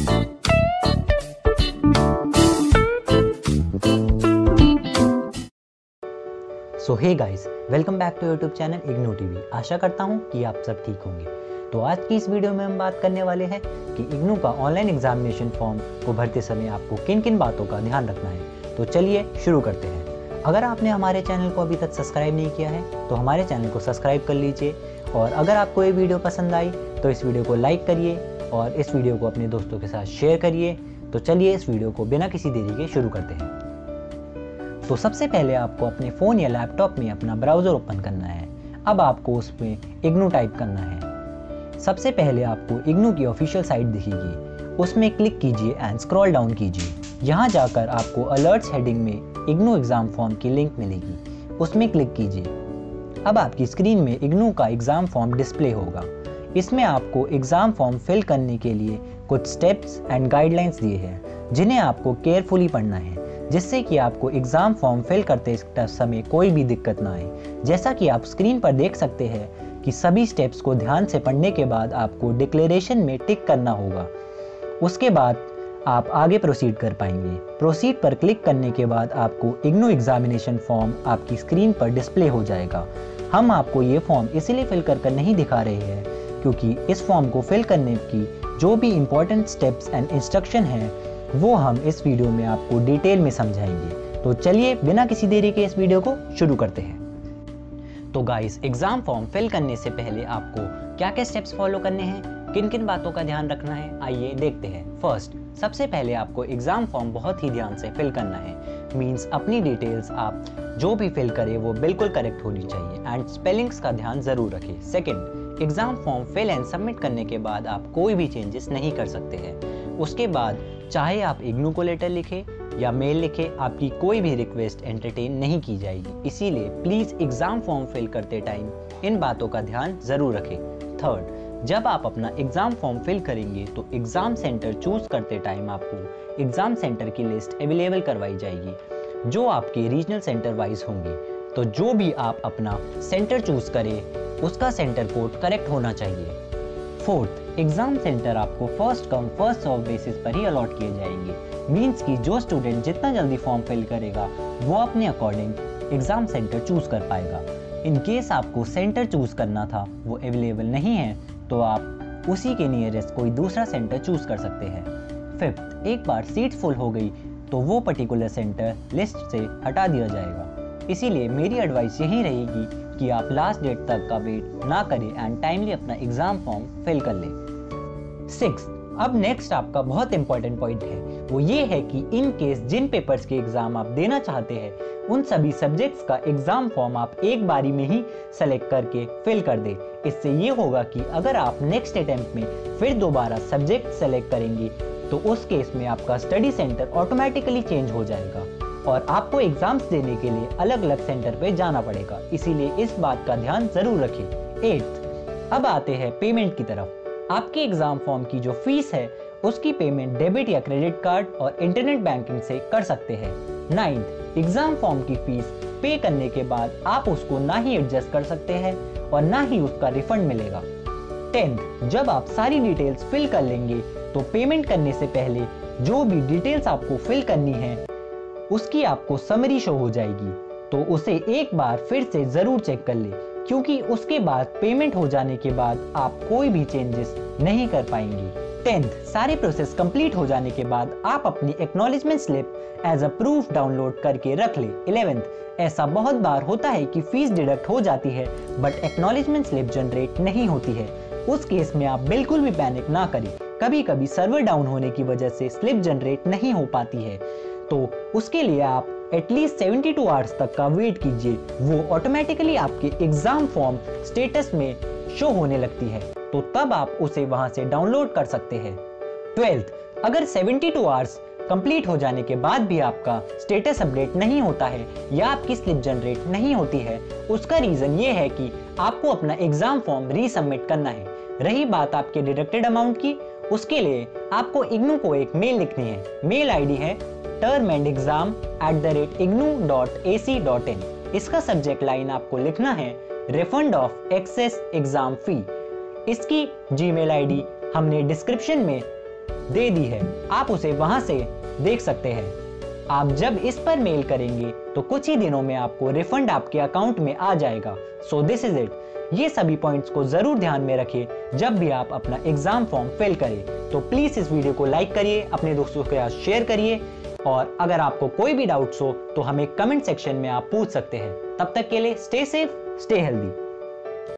So hey guys, welcome back to YouTube channel IGNOU TV. आशा करता हूँ कि आप सब ठीक होंगे। तो आज की इस वीडियो में हम बात करने वाले हैं कि इग्नू का ऑनलाइन एग्जामिनेशन फॉर्म को भरते समय आपको किन किन बातों का ध्यान रखना है। तो चलिए शुरू करते हैं। अगर आपने हमारे चैनल को अभी तक सब्सक्राइब नहीं किया है तो हमारे चैनल को सब्सक्राइब कर लीजिए, और अगर आपको ये वीडियो पसंद आई तो इस वीडियो को लाइक करिए और इस वीडियो को अपने दोस्तों के साथ शेयर करिए। तो चलिए इस वीडियो को बिना किसी देरी के शुरू करते हैं। तो सबसे पहले आपको अपने फ़ोन या लैपटॉप में अपना ब्राउज़र ओपन करना है। अब आपको उसमें इग्नू टाइप करना है। सबसे पहले आपको इग्नू की ऑफिशियल साइट दिखेगी, उसमें क्लिक कीजिए एंड स्क्रॉल डाउन कीजिए। यहाँ जाकर आपको अलर्ट्स हेडिंग में इग्नू एग्ज़ाम फॉर्म की लिंक मिलेगी, उसमें क्लिक कीजिए। अब आपकी स्क्रीन में इग्नू का एग्ज़ाम फॉर्म डिस्प्ले होगा। इसमें आपको एग्ज़ाम फॉर्म फिल करने के लिए कुछ स्टेप्स एंड गाइडलाइंस दिए हैं, जिन्हें आपको केयरफुली पढ़ना है, जिससे कि आपको एग्ज़ाम फॉर्म फिल करते समय कोई भी दिक्कत ना आए। जैसा कि आप स्क्रीन पर देख सकते हैं कि सभी स्टेप्स को ध्यान से पढ़ने के बाद आपको डिक्लेरेशन में टिक करना होगा। उसके बाद आप आगे प्रोसीड कर पाएंगे। प्रोसीड पर क्लिक करने के बाद आपको इग्नू एग्जामिनेशन फॉर्म आपकी स्क्रीन पर डिस्प्ले हो जाएगा। हम आपको ये फॉर्म इसीलिए फिल कर नहीं दिखा रहे हैं क्योंकि इस फॉर्म को फिल करने की जो भी इम्पोर्टेंट स्टेप्स एंड इंस्ट्रक्शन हैं वो हम इस वीडियो में आपको डिटेल में समझाएंगे। तो चलिए बिना किसी देरी के इस वीडियो को शुरू करते हैं। तो गाइस, एग्जाम फॉर्म फिल करने से पहले आपको क्या क्या स्टेप्स फॉलो करने हैं, किन किन बातों का ध्यान रखना है, आइए देखते हैं। फर्स्ट, सबसे पहले आपको एग्जाम फॉर्म बहुत ही ध्यान से फिल करना है। मींस अपनी डिटेल्स आप जो भी फिल करें वो बिल्कुल करेक्ट होनी चाहिए एंड स्पेलिंग्स का ध्यान जरूर रखें। Second, exam form fill and submit करने के बाद आप कोई भी चेंजेस नहीं कर सकते हैं। उसके बाद चाहे आप इग्नू को लेटर लिखें या मेल लिखें, आपकी कोई भी रिक्वेस्ट एंटरटेन नहीं की जाएगी। इसीलिए प्लीज़ एग्ज़ाम फॉर्म फिल करते टाइम इन बातों का ध्यान ज़रूर रखें। थर्ड, जब आप अपना एग्ज़ाम फॉर्म फिल करेंगे तो एग्ज़ाम सेंटर चूज़ करते टाइम आपको एग्ज़ाम सेंटर की लिस्ट अवेलेबल करवाई जाएगी जो आपके रीजनल सेंटर वाइज होंगे। तो जो भी आप अपना सेंटर चूज़ करें उसका सेंटर कोड करेक्ट होना चाहिए। फोर्थ, एग्जाम सेंटर आपको first come first serve basis पर ही अलॉट किए जाएंगे। मींस कि जो स्टूडेंट जितना जल्दी फॉर्म फिल करेगा वो अपने अकॉर्डिंग एग्जाम सेंटर चूज कर पाएगा। इन केस आपको सेंटर चूज करना था वो अवेलेबल नहीं है तो आप उसी के नियरेस्ट कोई दूसरा सेंटर चूज कर सकते हैं। फिफ्थ, एक बार सीट फुल हो गई तो वो पर्टिकुलर सेंटर लिस्ट से हटा दिया जाएगा। इसीलिए मेरी एडवाइस यही रहेगी कि आप लास्ट डेट तक का वेट ना करें एंड टाइमली अपना एग्जाम फॉर्म फिल कर लें। सिक्स्थ, अब नेक्स्ट आपका बहुत इंपॉर्टेंट पॉइंट है, वो ये है कि इन केस जिन पेपर्स के एग्जाम आप देना चाहते हैं उन सभी सब्जेक्ट्स का एग्जाम फॉर्म आप एक बारी में ही सेलेक्ट करके फिल कर दें। इससे ये होगा कि अगर आप नेक्स्ट अटेम्प्ट में फिर दोबारा सब्जेक्ट सेलेक्ट करेंगे तो उस केस में आपका स्टडी सेंटर ऑटोमेटिकली चेंज हो जाएगा और आपको एग्जाम्स देने के लिए अलग अलग सेंटर पे जाना पड़ेगा। इसीलिए इस बात का ध्यान जरूर रखें। एट्थ, अब आते हैं पेमेंट की तरफ। आपके एग्जाम फॉर्म की जो फीस है उसकी पेमेंट डेबिट या क्रेडिट कार्ड और इंटरनेट बैंकिंग से कर सकते हैं। नाइन्थ, एग्जाम फॉर्म की फीस पे करने के बाद आप उसको ना ही एडजस्ट कर सकते हैं और ना ही उसका रिफंड मिलेगा। 10th, जब आप सारी डिटेल्स फिल कर लेंगे तो पेमेंट करने से पहले जो भी डिटेल्स आपको फिल करनी है उसकी आपको समरी शो हो जाएगी, तो उसे एक बार फिर से जरूर चेक कर ले क्योंकि उसके बाद पेमेंट हो जाने के बाद आप कोई भी चेंजेस नहीं कर पाएंगे। 10th, सारे प्रोसेस कंप्लीट हो जाने के बाद आप अपनी acknowledgement slip as a proof download करके रख ले। 11th, ऐसा बहुत बार होता है कि फीस डिडक्ट हो जाती है बट एक्नॉलेजमेंट स्लिप जनरेट नहीं होती है। उस केस में आप बिल्कुल भी पैनिक ना करें। कभी कभी सर्वर डाउन होने की वजह से स्लिप जनरेट नहीं हो पाती है, तो उसके लिए आप एटलीस्ट 72 आवर्स तक का वेट कीजिए। वो ऑटोमेटिकली आपके एग्जाम फॉर्म स्टेटस में शो होने लगती है, तो तब आप उसे वहां से डाउनलोड कर सकते हैं। 12th, अगर 72 आवर्स कंप्लीट हो जाने के बाद भी आपका स्टेटस अपडेट नहीं होता है या आपकी स्लिप जनरेट नहीं होती है, उसका रीजन ये है कि आपको अपना एग्जाम फॉर्म रीसबमिट करना है। रही बात आपके डिडक्टेड अमाउंट की, उसके लिए आपको इग्नू को एक मेल लिखनी है। मेल आईडी है termandexam@ignu.ac.in। इसका सब्जेक्ट लाइन आपको लिखना है refund of excess exam fee. इसकी जीमेल आईडी हमने डिस्क्रिप्शन में दे दी है, आप उसे वहां से देख सकते हैं। आप जब इस पर मेल करेंगे तो कुछ ही दिनों में आपको रिफंड आपके अकाउंट में आ जाएगा। So this is it. ये सभी पॉइंट्स को जरूर ध्यान में रखिए जब भी आप अपना एग्जाम फॉर्म फिल करें। तो प्लीज इस वीडियो को लाइक करिए, अपने दोस्तों के साथ शेयर करिए, और अगर आपको कोई भी डाउट्स हो तो हमें कमेंट सेक्शन में आप पूछ सकते हैं। तब तक के लिए स्टे सेफ, स्टे हेल्दी।